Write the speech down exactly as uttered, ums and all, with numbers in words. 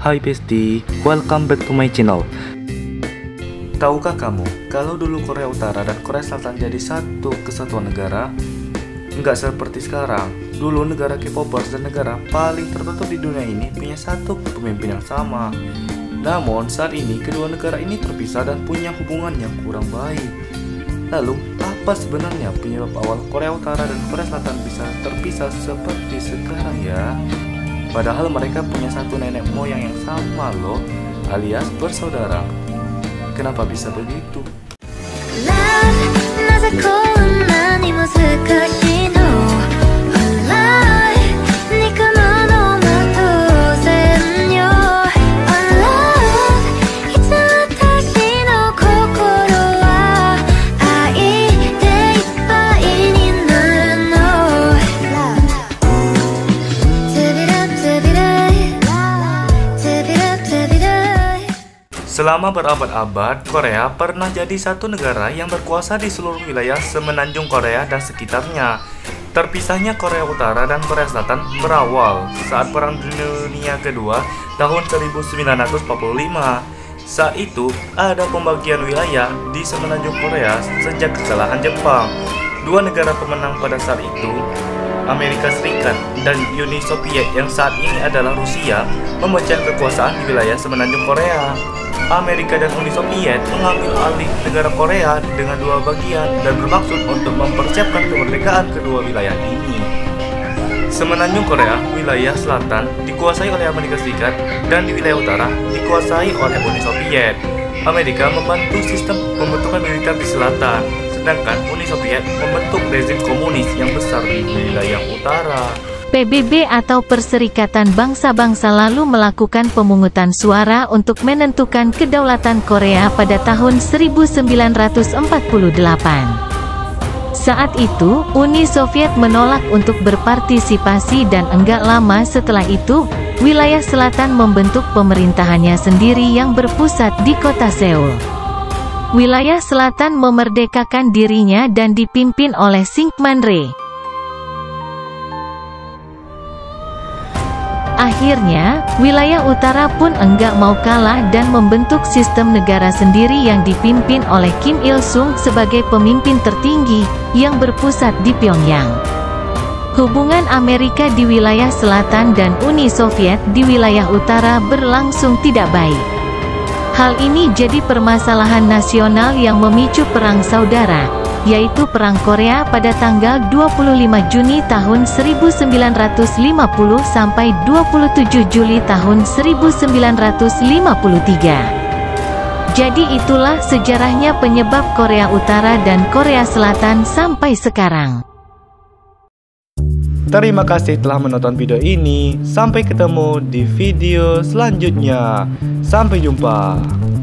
Hai Besti, welcome back to my channel. Tahukah kamu, kalau dulu Korea Utara dan Korea Selatan jadi satu kesatuan negara? Nggak seperti sekarang. Dulu negara K-popers dan negara paling tertutup di dunia ini punya satu pemimpin yang sama. Namun saat ini kedua negara ini terpisah dan punya hubungan yang kurang baik. Lalu apa sebenarnya penyebab awal Korea Utara dan Korea Selatan bisa terpisah seperti sekarang ya? Padahal mereka punya satu nenek moyang yang sama loh, alias bersaudara. Kenapa bisa begitu? Selama berabad-abad, Korea pernah jadi satu negara yang berkuasa di seluruh wilayah semenanjung Korea dan sekitarnya. Terpisahnya Korea Utara dan Korea Selatan berawal saat Perang Dunia Kedua tahun seribu sembilan ratus empat puluh lima. Saat itu, ada pembagian wilayah di semenanjung Korea sejak kekalahan Jepang. Dua negara pemenang pada saat itu, Amerika Serikat dan Uni Soviet yang saat ini adalah Rusia, memecah kekuasaan di wilayah semenanjung Korea. Amerika dan Uni Soviet mengambil alih negara Korea dengan dua bagian dan bermaksud untuk mempersiapkan kemerdekaan kedua wilayah ini. Semenanjung Korea, wilayah selatan dikuasai oleh Amerika Serikat dan di wilayah utara dikuasai oleh Uni Soviet. Amerika membantu sistem pembentukan militer di selatan, sedangkan Uni Soviet membentuk rezim komunis yang besar di wilayah utara. P B B atau Perserikatan Bangsa-Bangsa lalu melakukan pemungutan suara untuk menentukan kedaulatan Korea pada tahun seribu sembilan ratus empat puluh delapan. Saat itu, Uni Soviet menolak untuk berpartisipasi dan enggak lama setelah itu, wilayah selatan membentuk pemerintahannya sendiri yang berpusat di kota Seoul. Wilayah selatan memerdekakan dirinya dan dipimpin oleh Syngman Rhee. Akhirnya, wilayah utara pun enggak mau kalah dan membentuk sistem negara sendiri yang dipimpin oleh Kim Il-sung sebagai pemimpin tertinggi, yang berpusat di Pyongyang. Hubungan Amerika di wilayah selatan dan Uni Soviet di wilayah utara berlangsung tidak baik. Hal ini jadi permasalahan nasional yang memicu perang saudara, yaitu Perang Korea pada tanggal dua puluh lima Juni tahun seribu sembilan ratus lima puluh sampai dua puluh tujuh Juli tahun seribu sembilan ratus lima puluh tiga. Jadi itulah sejarahnya penyebab Korea Utara dan Korea Selatan sampai sekarang. Terima kasih telah menonton video ini. Sampai ketemu di video selanjutnya. Sampai jumpa.